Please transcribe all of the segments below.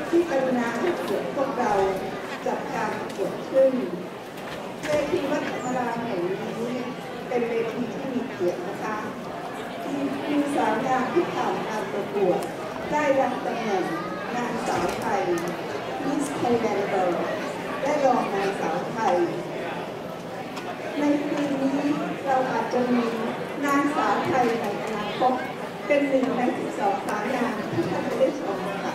ที่กรุณาให้เกียรติพวกเราจัดการประกวดขึ้นเวทีวัดธรรมดาแห่งนี้เป็นเวทีที่มีเกียรตินะคะมีสาวงามที่ผ่านการประกวดได้รับตำแหน่งนางสาวไทย Miss Thailand World และรองนางสาวไทยในปีนี้เราอาจจะมีนางสาวไทยในอนาคตเป็นหนึ่งใน12 สาวงามที่ท่านจะได้ชมค่ะ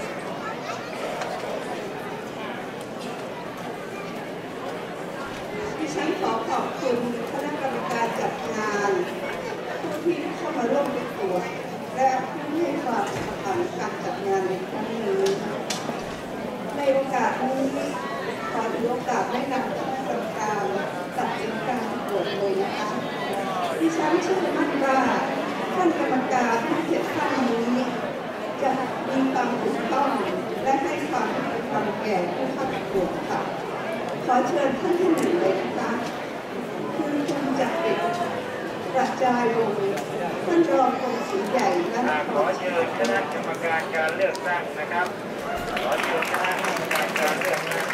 ดิฉันขอขอบคุณคณะกรรมการจัดงานผู้ที่เข้ามาร่วมประกวดและผู้ให้ความสำคัญการจัดงานในครั้งนี้ในโอกาสนี้ขอถือโอกาสแนะนำคณะกรรมการตัดสินการประกวดเลยนะคะดิฉันเชื่อมั่นว่าท่านกรรมการทั้ง7 ท่านนี้จะมีความถูกต้องและให้ความเป็นธรรมแก่ผู้เข้าประกวดค่ะขอเชิญท่านที่หนึ่งเลยนะคะคือคุณจักริดกระจายวงศ์ท่านรองกรมศิลป์ใหญ่และขอเชิญคณะกรรมการการเลือกตั้งนะครับขอเชิญคณะกรรมการการเลือกตั้ง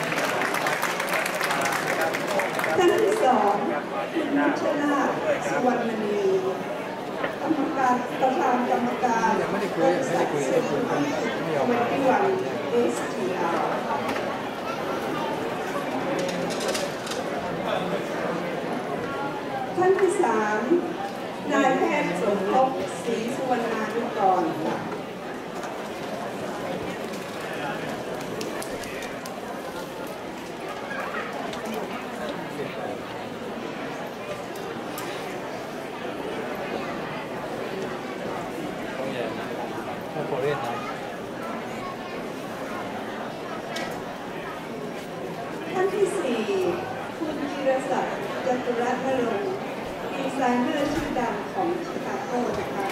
ท่านที่2คุณนุชนาถสุวรรณณีกรรมการประธานกรรมการบริษัทเซ็นทรัล21 STR ท่านที่3นายแพทย์สมภพศรีสุวรรณานุกรค่ะท่านที่4คุณจิรศักดิ์จตุรัตน์นรงค์ดีไซเนอร์ชื่อดังของชิคาโกนะคะ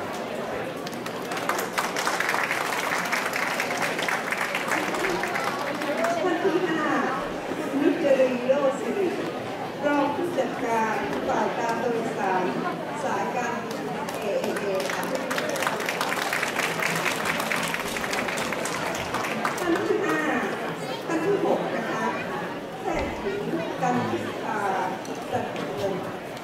ท่านที่5คุณนุชจรีโลศิริรองผู้จัดการฝ่ายการโดยสารสายการบิน AAA ค่ะท่านที่6นะคะแพทย์หญิงกันทิพาจันทร์เงิน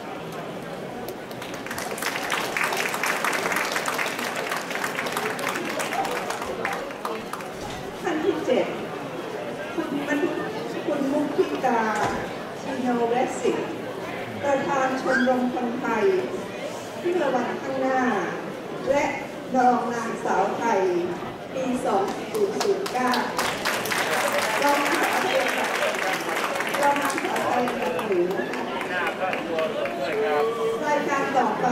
ท่านที่7คุณมุกพิกาชิโนเวสิกประธานชมรมคนไทยเพื่อวันข้างหน้าและรองนางสาวไทยปี 2009รองนางสาวไทยกับหนูนะคะรายการต่อไป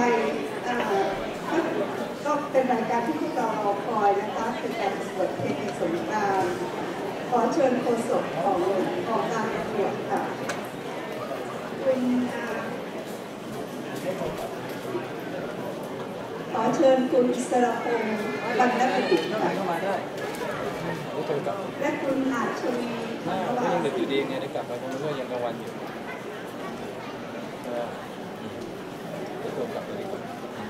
ก็เป็นรายการที่พวกเรารอคอยนะคะเป็นการประกวดเพลงสงกรานต์ขอเชิญโฆษกของการประกวดค่ะขอเชิญคุณอิสระพงศ์บรรณประดิษฐ์ค่ะและคุณอาชวีก็ยังดึกอยู่ดีไงได้กลับไปเพราะมันก็ยังกลางวันอยู่จะโทรกลับไปดีกว่า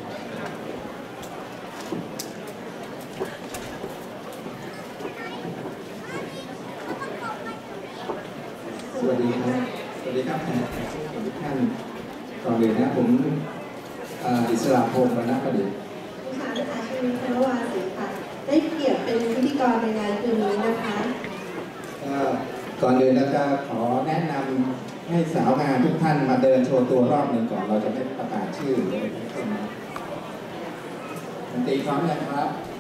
สวัสดีครับแขกทุกท่านก่อนอื่นนะผมอิสระพงศ์บรรณประดิษฐ์ค่ะอาชวีพลวาสีค่ะได้เกียรติเป็นพิธีกรในงานคืนนี้นะคะก่อนอื่นเราจะขอแนะนำให้สาวงามทุกท่านมาเดินโชว์ตัวรอบหนึ่งก่อนเราจะได้ประกาศชื่อเลยดนตรีพร้อมยังครับ